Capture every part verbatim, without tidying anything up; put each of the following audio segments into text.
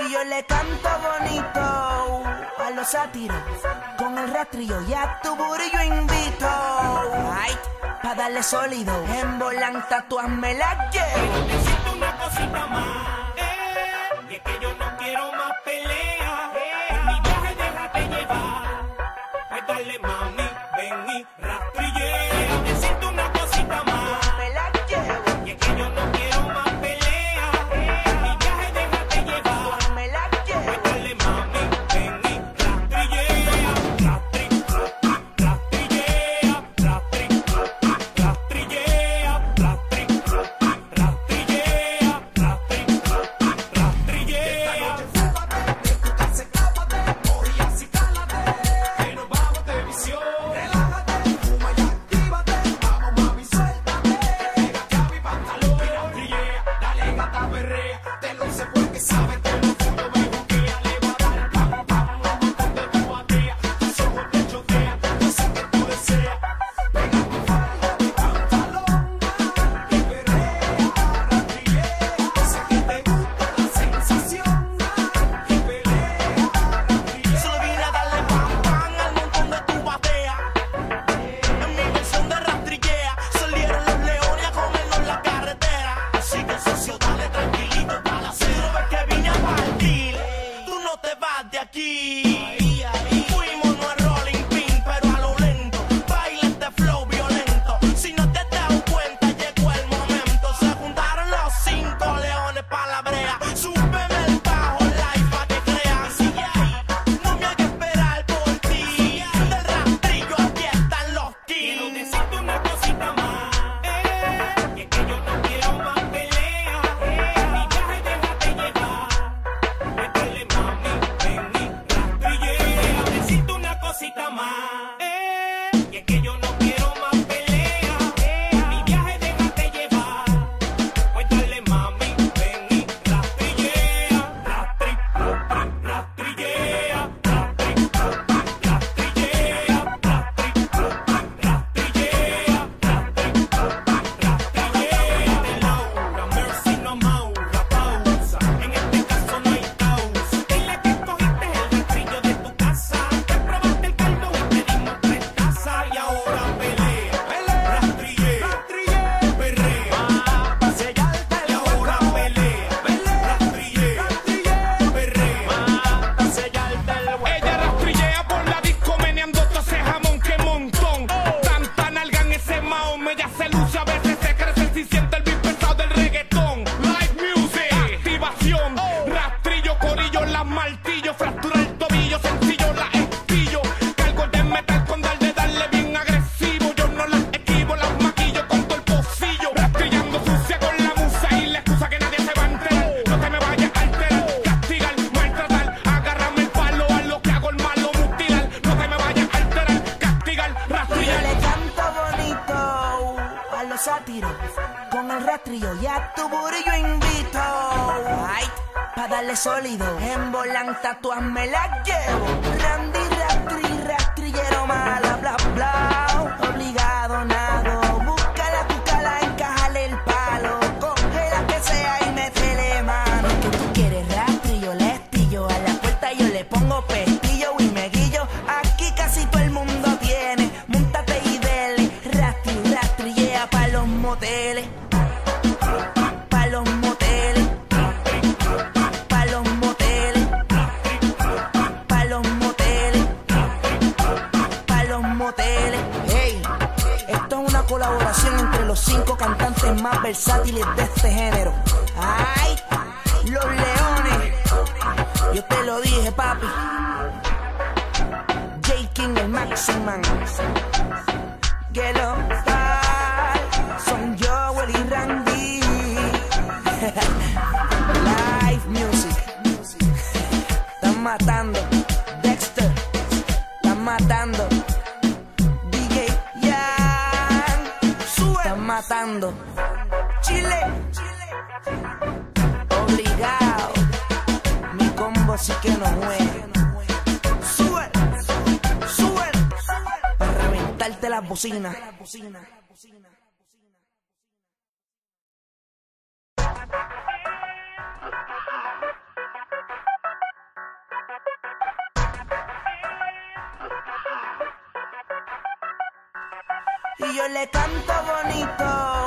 Y yo le canto bonito a los sátiros con el rastrillo y a tu booty yo invito. Ay, pa' darle sólido, en volanta tú hazme la llevo. Necesito una cosita más, eh, y es que yo no quiero más pelea. Por mi viaje déjate llevar, pues dale mami, ven y rastrillea. Necesito una cosita más, Me la llevo, y es que yo no quiero más pelea. Por mi viaje déjate llevar, me la llevo. pues dale mami, ven y rastrillea. Rastri, rastri, rastrillea, rastri, rastri, rastrillea, rastri, rastri, rastrillea, rastri, rastri, rastrillea. De tu casa escápate, hoy así cálate, que nos vamos de visión. Relájate, fuma y actívate, vamos mami suéltate, pégate a mi pantalón. Rastrillea, dale gata perrea, te lo sé porque sabes que lo tuyo me juquea. Le va a dar pam pam, un montón de tu batea, tus ojos te chotean, yo sé que tú deseas. Pega tu falda, mi pantalón, y perrea, rastrillea, sé que te gusta la sensación, y pelea, rastrillea. Solo vine a darle pam pam al montón de tu batea. En mi versión de rastrillea salieron los leones a comernos la carretera. Así que socio, dale tranquilito para la cero, ves que vine a partir. Tú no te vas de aquí. Fuimos no es rolling pin, pero a lo lento. Baila este flow violento. Si no te has dado cuenta, llegó el momento. Se juntaron los cinco leones pa' la brea. Súbeme el bajo live pa' que creas. Sigue ahí, no me hagas esperar por ti. Del rastrillo aquí están los kills. Necesito una cosita más, eh, y es que yo no quiero más pelea. Mi viaje déjate llevar, métele mami, ven y rastrillea. Necesito una cosita más, eh, y es que yo no quiero más pelea. Mi viaje déjate llevar, pues dale mami, ven y rastrillea. Rastri, rastri, rastrillea, rastri, rastri, rastrillea, rastri, rastri, rastrillea, rastri, rastri, rastrillea. De Laura, Mercy no maura, pausa, en este caso no hay causa. Dile que cogiste el rastrillo de tu casa, que probaste el caldo y te dimos tres tazas. Y ahora pelea, rastrillea, perrea, Pa' sellarte y el ahora hueco, pelea, rastrillea, perrea. pa' sellarte el hueco. Ella rastrillea por la disco meneando todo ese jamón que montón. Tanta nalga en ese maón, ella se luce, a veces se crece si siente el beat pesado del reggaetón. Live music, activación, rastrillo, corillo, las martillo, fractura el tobillo, sencillo la esquillo. Cargo de metal con darle, darle bien agresivo. Yo no las esquivo, las maquillo con todo el pocillo. Rastrillando sucia con la musa y la excusa que nadie se va a enterar. No te me vayas a alterar, castigar, maltratar, agarrarme el palo a lo que hago el malo, mutilar. No te me vayas a alterar, castigar, Y yo rastrillar. le canto bonito a los sátiros con el rastrillo y a tu booty yo invito. Ay, pa' darle sólido, en volanta tú hazme la llevo. Randy, rastri, rastrillero mala, bla, bla. Obligado, nado, búscala, búscala, encájale el palo. Coge la que sea y métele mano. Que tú quieres rastrillo, le estillo. A la puerta yo le pongo pestillo y me guillo. Aquí casi todo el mundo tiene. Móntate y dele. Rastri, rastrillea pa' los moteles. Pa' los moteles. Pa' los moteles. Pa' los moteles. Pa' los moteles. Hey, esto es una colaboración entre los cinco cantantes más versátiles de este género. Ay, los leones. Yo te lo dije, papi. J. King, el Maximan. Que los tal son Joel y Randy. Live music. Están matando. Dexter. Están matando. D J Yan. Sube. Están matando. Chile. Obligado. Mi combo sí que no juega. Sube. Sube. Para reventarte las bocinas. Y yo le canto bonito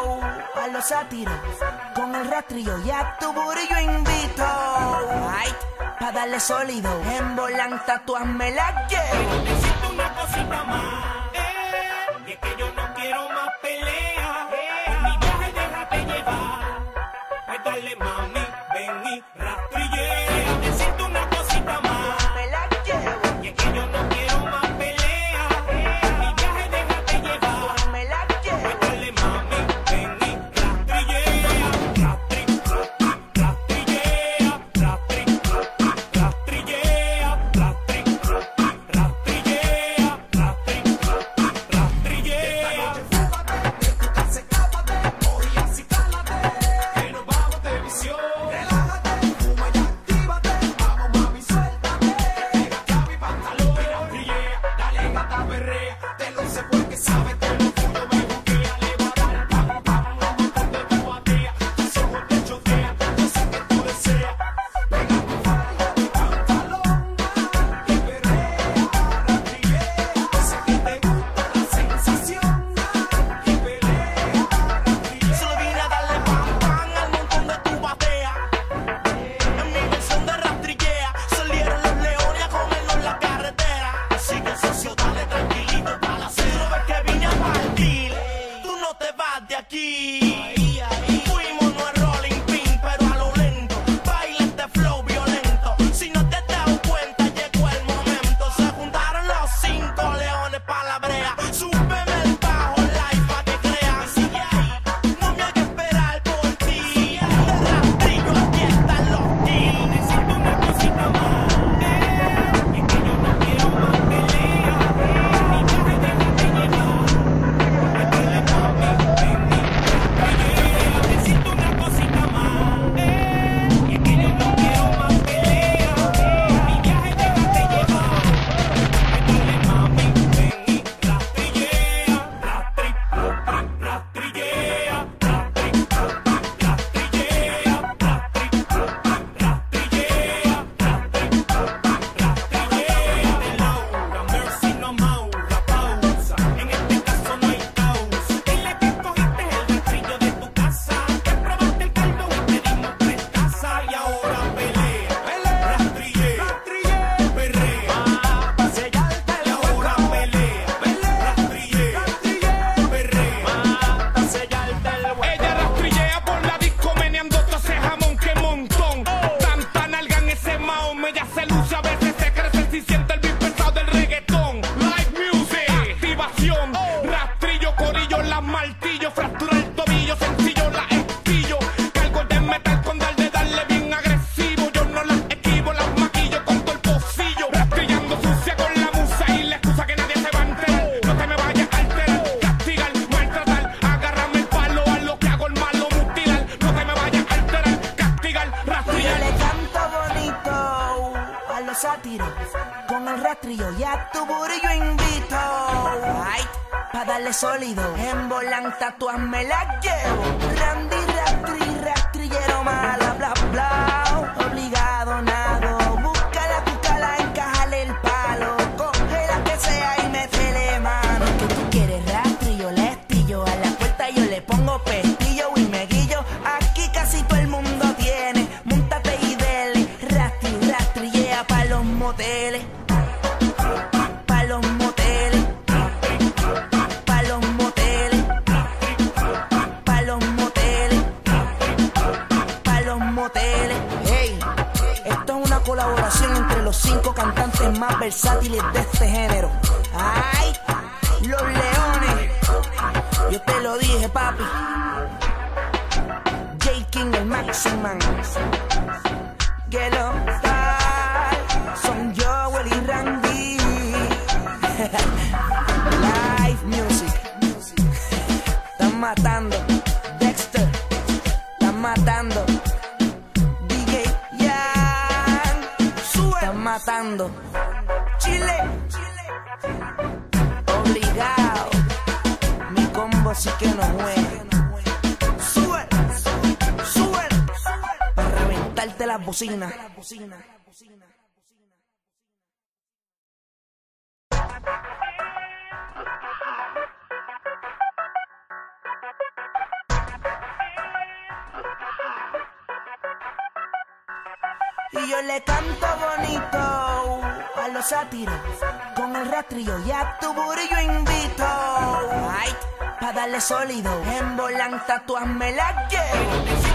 a los sátiros con el rastrillo y a tu booty yo invito. Ay, pa' darle sólido, en volanta tú hazme la llevo. Necesito una cosita más, eh, y es que yo no quiero más pelea. En mi viaje déjate llevar, pues dale mami, ven y rastrillea. Necesito una cosita más, Me la llevo, y es que yo no quiero más pelea. En mi viaje déjate llevar, me la pues llevo. dale mami, ven y rastrillea. Rastri, rastri, rastrillea, rastri, rastri, rastrillea, rastri, rastri, rastrillea, rastri, rastri, rastrillea. Fúgate, de tu casa escápate, hoy así cálate, que nos vamos de visión. Relájate, fuma y actívate, vamos mami suéltate, pégate a mi pantalón y rastrillea, dale gata perrea, te lo sé porque sabes que lo tuyo me buquea, le va a dar pam pam, un montón de tu batea, tus ojos te choquean, yo sé que tú deseas, pega tu falda, mi pantalón, y perrea, rastrillea, sé que te gusta la sensación, y pelea, rastrillea. Solo vine a darle pam pam al montón de tu batea. En mi versión de rastrillea salieron los leones a comernos la carretera. Así que socio, dale tranquilito para la cena. Ves que vine a partir, tú no te vas de aquí. Fuimos no es rolling pin, pero a lo lento. Baila este flow violento. Si no te has dado cuenta, llegó el momento. Se juntaron los cinco leones pa' la brea. Súbeme el bajo live pa' que crean. Sigue ahí, no me hagas esperar por ti. El rastrillo, aquí están los kills. Necesito una cosita más, eh, y es que yo no quiero más pelea. Mi viaje déjate llevar, métele mami, ven y rastrillea. Necesito una cosita más, eh, y es que yo no quiero más pelea. Mi viaje déjate llevar, métele mami, ven y rastrillea. Rastri, rastri, rastrillea, rastri, rastri, rastrillea, rastri, rastri, rastrillea, rastri, rastri, rastrillea. De Laura, Mercy no maura, pausa, en este caso no hay causa. Dile que cogiste el rastrillo de tu casa, que probaste el caldo y te dimos tres tazas. Y ahora pelea, rastrillea, perrea, Pa' sellarte y la ahora boca, pelea, rastrillea, perrea. pa' sellarte el hueco. Ella rastrillea por la disco meneando todo ese jamón que montón. Tanta nalga en ese maome, ya se luce, a veces se crece si siente el beat pesado del reggaetón. Live music, activación, rastrillo, corillo, las martillo, fractura el tobillo, sencillo la esquillo. Cargo de metal con dar de darle bien agresivo. Yo no las esquivo, las maquillo con todo el pocillo. Rastrillando sucia con la musa y la excusa que nadie se va a enterar. No te me vayas a alterar, castigar, maltratar, agárrame el palo a lo que hago el malo, mutilar. No te me vayas a alterar, castigar, Y yo rastrillar. le canto bonito a los sátiros con el rastrillo y a tu booty yo invito. Ay, pa' darle sólido, en volanta tú hazme la llevo. Randy, rastri, rastrillero mala, bla, bla. Obligado, nado, búscala, búscala, encájale el palo. Coge la que sea y métele mano. Que tú quieres rastrillo, le estillo. A la puerta yo le pongo pestillo y me guillo. Aquí casi todo el mundo tiene. Móntate y dele. Rastri, rastrillea pa' los moteles. Pa' los moteles. Pa' los moteles. Pa' los moteles. Pa' los moteles. Hey, esto es una colaboración entre los cinco cantantes más versátiles de este género. Ay, los leones. Yo te lo dije, papi. J. King, el Maximan. Que lo tal. Son Joel y Randy. Live music. Están matando. Dexter. Están matando. D J Yang. Están matando. Chile. Obligado. Mi combo sí que no juega. Sube. Sube. Para reventarte las bocinas. Y yo le canto bonito a los sátiros con el rastrillo y a tu booty yo invito. Ay, pa' darle sólido, en volanta tú hazme la llevo.